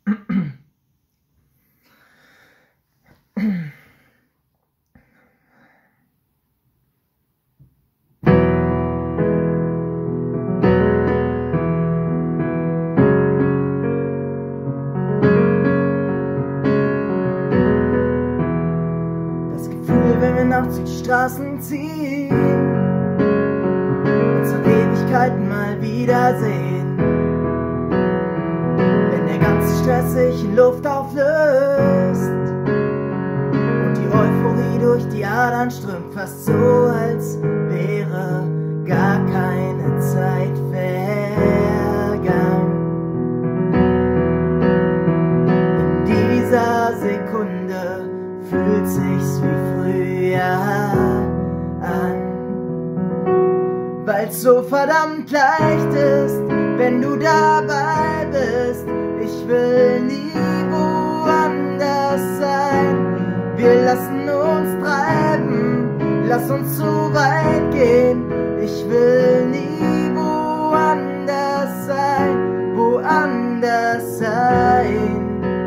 Wenn wir nachts durch die Straßen ziehen, uns nach Ewigkeiten mal wiedersehen, wenn der ganze Stress sich in Luft auflöst und die Euphorie durch die Adern strömt, fast so, als wäre gar keine Zeit vergangen. In dieser Sekunde fühlt sich's wie früher an, weil's so verdammt leicht ist, wenn du dabei bist. Ich will nie woanders sein. Wir lassen uns treiben, lass uns so weit gehen. Ich will nie woanders sein, woanders sein.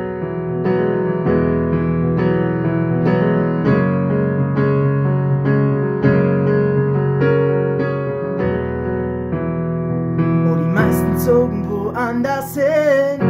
Zogen woanders hin,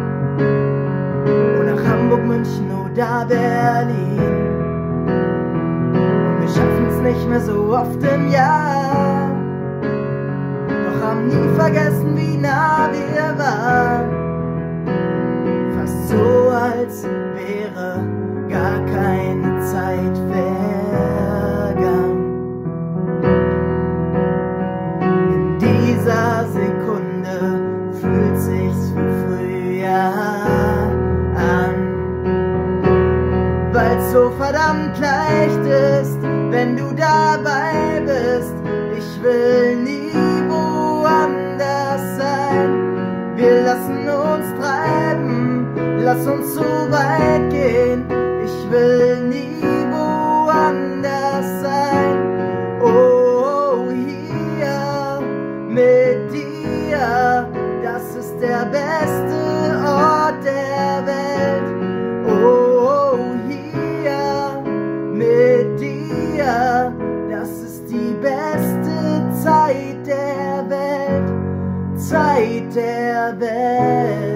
und nach Hamburg, München oder Berlin, und wir schaffen's nicht mehr so oft im Jahr, doch haben nie vergessen, wie nah wir waren. Fast so, als wäre gar keine Zeit vergangen. In dieser Sekunde fühlt sich's wie früher an, weil's so verdammt leicht ist, wenn du dabei bist. Ich will nie woanders sein. Wir lassen uns treiben, lass uns so weit gehen. Ich will nie woanders sein. Oh, hier mit dir, das ist der beste Ort der Welt. Oh, hier mit dir, das ist die beste Zeit der Welt, Zeit der Welt.